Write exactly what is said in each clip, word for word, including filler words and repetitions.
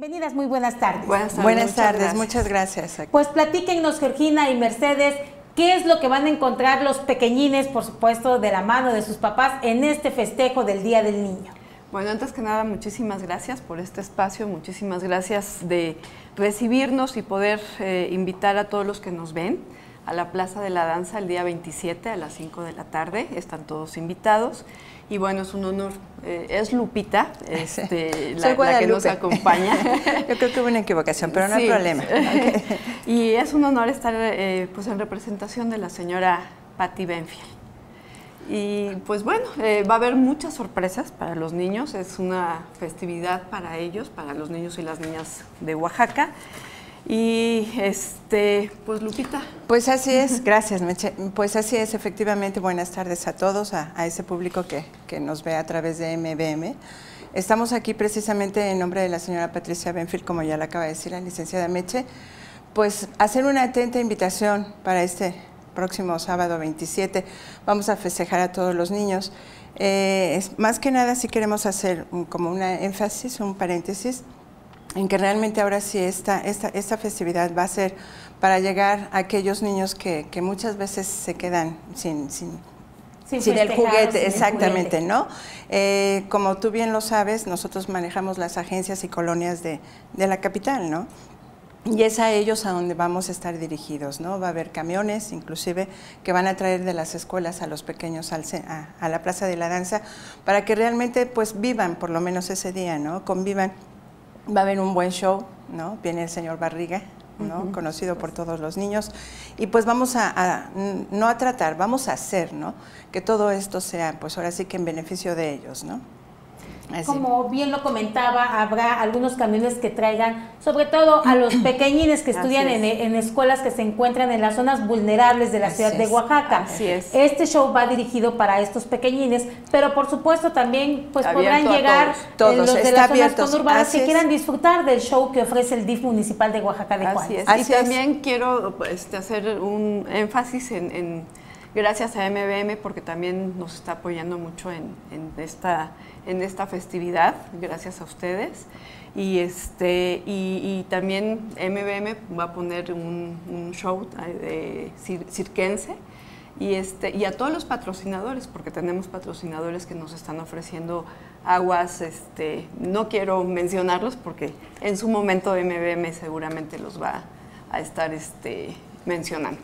Bienvenidas, muy buenas tardes. Buenas tardes, buenas muchas tardes gracias. muchas gracias. Pues platíquennos, Georgina y Mercedes, ¿qué es lo que van a encontrar los pequeñines, por supuesto, de la mano de sus papás en este festejo del Día del Niño? Bueno, antes que nada, muchísimas gracias por este espacio, muchísimas gracias de recibirnos y poder eh, invitar a todos los que nos ven a la Plaza de la Danza el día veintisiete a las cinco de la tarde, están todos invitados. Y bueno, es un honor, eh, es Lupita, este, la, la que nos acompaña. Yo creo que hubo una equivocación, pero no sí. hay problema. Okay. Y es un honor estar eh, pues en representación de la señora Patti Benfield. Y pues bueno, eh, va a haber muchas sorpresas para los niños, es una festividad para ellos, para los niños y las niñas de Oaxaca. Y este, pues Lupita. Pues así es, gracias Meche. Pues así es, efectivamente, buenas tardes a todos, a, a ese público que, que nos ve a través de M B M. Estamos aquí precisamente en nombre de la señora Patricia Benfield, como ya la acaba de decir la licenciada Meche, pues hacer una atenta invitación para este próximo sábado veintisiete. Vamos a festejar a todos los niños. Eh, es, más que nada sí queremos hacer un, como una énfasis, un paréntesis, en que realmente ahora sí esta, esta, esta festividad va a ser para llegar a aquellos niños que, que muchas veces se quedan sin, sin, sin, sin el juguete, sin exactamente, el juguete. ¿no? Eh, como tú bien lo sabes, nosotros manejamos las agencias y colonias de, de la capital, ¿no? Y es a ellos a donde vamos a estar dirigidos, ¿no? Va a haber camiones, inclusive, que van a traer de las escuelas a los pequeños al, a, a la Plaza de la Danza, para que realmente, pues, vivan por lo menos ese día, ¿no? Convivan. Va a haber un buen show, ¿no? Viene el señor Barriga, ¿no? Uh-huh. Conocido por todos los niños. Y pues vamos a, a, no a tratar, vamos a hacer, ¿no? Que todo esto sea, pues ahora sí que en beneficio de ellos, ¿no? Así. Como bien lo comentaba, habrá algunos camiones que traigan, sobre todo a los pequeñines que estudian en, en escuelas que se encuentran en las zonas vulnerables de la Así ciudad es. de Oaxaca. Así es. Este show va dirigido para estos pequeñines, pero por supuesto también pues podrán llegar todos. Todos. los de Está las zonas abiertos. conurbanas Así que es. quieran disfrutar del show que ofrece el D I F municipal de Oaxaca de Juárez. Así es. Así y es. también quiero este, hacer un énfasis en, en gracias a M B M porque también nos está apoyando mucho en, en esta en esta festividad, gracias a ustedes. Y este y, y también M B M va a poner un, un show de cir, cirquense y este y a todos los patrocinadores, porque tenemos patrocinadores que nos están ofreciendo aguas, este no quiero mencionarlos porque en su momento M B M seguramente los va a estar este mencionando.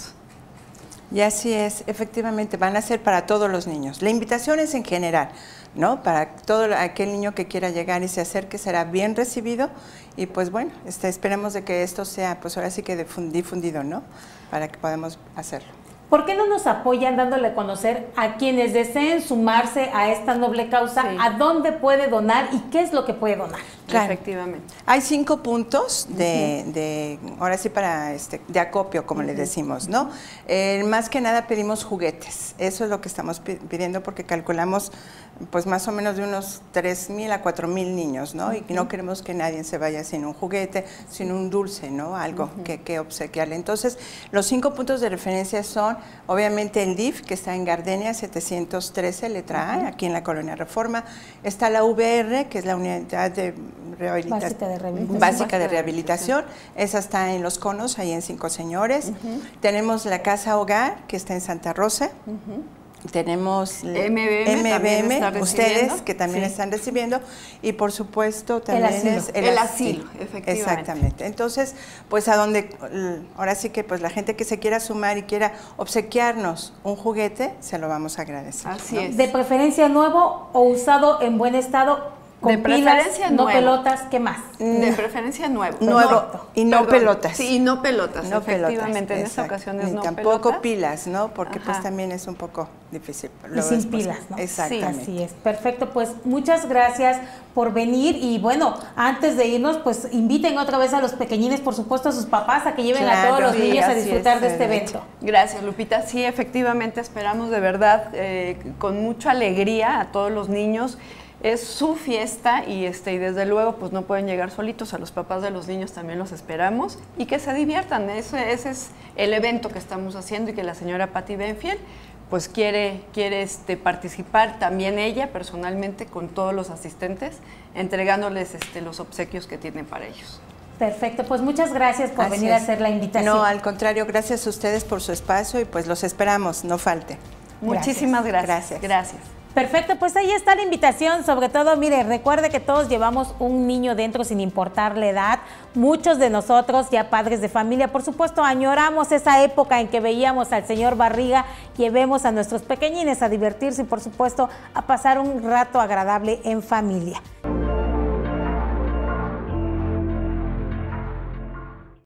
Y así es, efectivamente, van a ser para todos los niños. La invitación es en general, ¿no? Para todo aquel niño que quiera llegar y se acerque será bien recibido y pues bueno, este, esperemos de que esto sea pues ahora sí que difundido, ¿no? Para que podamos hacerlo. ¿Por qué no nos apoyan dándole a conocer a quienes deseen sumarse a esta noble causa, sí. a dónde puede donar y qué es lo que puede donar? Claro. Efectivamente. Hay cinco puntos de, uh-huh. de ahora sí para este, de acopio, como uh-huh. le decimos, ¿no? Eh, más que nada pedimos juguetes, eso es lo que estamos pidiendo porque calculamos pues más o menos de unos tres mil a cuatro mil niños, ¿no? Uh-huh. Y no queremos que nadie se vaya sin un juguete, sin un dulce, ¿no? Algo uh-huh. que, que obsequiarle. Entonces, los cinco puntos de referencia son, obviamente, el D I F, que está en Gardenia setecientos trece, letra A, uh-huh. aquí en la Colonia Reforma. Está la V R, que es la Unidad de Rehabilita- Básica de Rehabilitación. Básica de Rehabilitación. Esa está en Los Conos, ahí en Cinco Señores. Uh-huh. Tenemos la Casa Hogar, que está en Santa Rosa. Uh-huh. Tenemos M B M, M B M ustedes que también sí. están recibiendo y por supuesto también el asilo. es el, el asilo, asilo, efectivamente. Exactamente. Entonces, pues a donde ahora sí que pues la gente que se quiera sumar y quiera obsequiarnos un juguete, se lo vamos a agradecer. Así ¿no? es. De preferencia nuevo o usado en buen estado. Con de pilas, preferencia no nuevo. pelotas, ¿qué más? De preferencia nuevo. Nuevo no, y no perdón, pelotas. Sí, y no pelotas, no efectivamente. Pelotas, en esta ocasión es Ni no tampoco pelotas. pilas, ¿no? Porque Ajá. pues también es un poco difícil. Y sin pilas, ¿no? Exactamente. Sí, así es. Perfecto, pues muchas gracias por venir y bueno, antes de irnos, pues inviten otra vez a los pequeñines, por supuesto a sus papás, a que lleven claro, a todos los sí, niños a así disfrutar es, de este de evento. Gracias, Lupita. Sí, efectivamente, esperamos de verdad eh, con mucha alegría a todos los niños. Es su fiesta y, este, y desde luego pues no pueden llegar solitos, a los papás de los niños también los esperamos y que se diviertan. Ese, ese es el evento que estamos haciendo y que la señora Patti Benfield pues quiere, quiere este, participar también ella personalmente con todos los asistentes, entregándoles este, los obsequios que tienen para ellos. Perfecto, pues muchas gracias por Así venir es. a hacer la invitación. No, al contrario, gracias a ustedes por su espacio y pues los esperamos, no falte. Muchísimas gracias. Gracias. Gracias. Perfecto, pues ahí está la invitación. Sobre todo, mire, recuerde que todos llevamos un niño dentro sin importar la edad. Muchos de nosotros, ya padres de familia, por supuesto, añoramos esa época en que veíamos al señor Barriga. Llevemos a nuestros pequeñines a divertirse y, por supuesto, a pasar un rato agradable en familia.